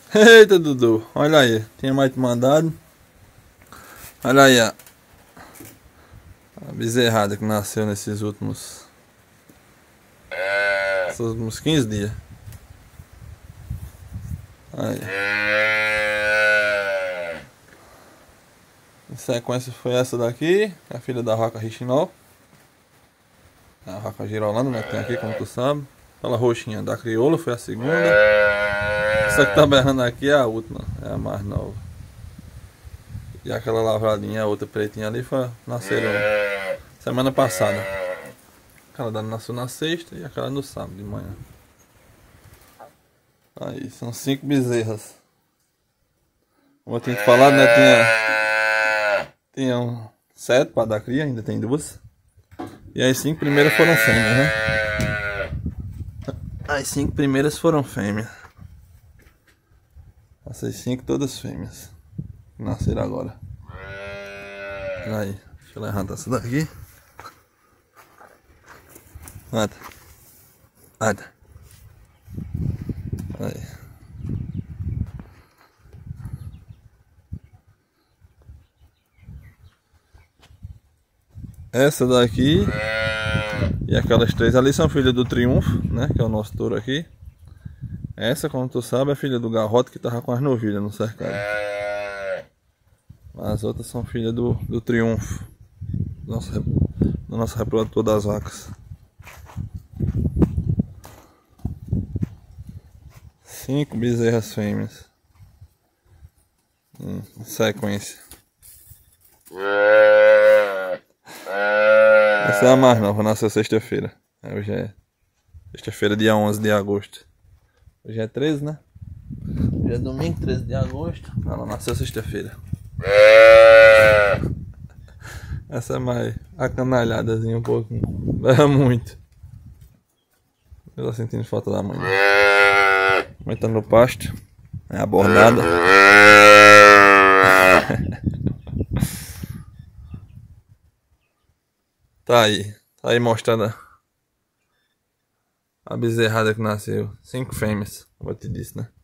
Eita, Dudu, olha aí, tinha mais te mandado. Olha aí a bezerrada que nasceu nesses últimos 15 dias. Aí. Em sequência foi essa daqui, a filha da vaca Richinol. A vaca girolanda, né, que tem aqui, como tu sabe. Aquela roxinha da crioula foi a segunda. Essa que tá berrando aqui é a última, é a mais nova. E aquela lavradinha, a outra pretinha ali, nasceram semana passada. Aquela nasceu na sexta e aquela no sábado de manhã. Aí, são 5 bezerras. Como eu tinha te falado, né, tinha 7 para dar cria, ainda tem 2. E as 5 primeiras foram fêmeas, né? As 5 primeiras foram fêmeas. Essas 5 todas fêmeas. Nasceram agora. Aí, deixa eu levantar essa daqui. Anda. Anda. Aí. Essa daqui e aquelas 3 ali são filhas do Triunfo, né? Que é o nosso touro aqui. Essa, como tu sabe, é filha do Garrote que tava com as novilhas no cercado. As outras são filhas do Triunfo, do nosso reprodutor das vacas. 5 bezerras fêmeas em sequência. Essa é a mais nova, nasceu sexta-feira. Hoje é sexta-feira, dia 11 de agosto. Hoje é 13, né? Hoje é domingo, 13 de agosto. Ela nasceu sexta-feira. Essa é mais acanalhadazinha um pouquinho. Berra muito. Eu tô sentindo falta da mãe. A mãe tá no pasto. É abordada. Tá aí mostrando a bezerrada que nasceu. 5 fêmeas, como eu te disse, né?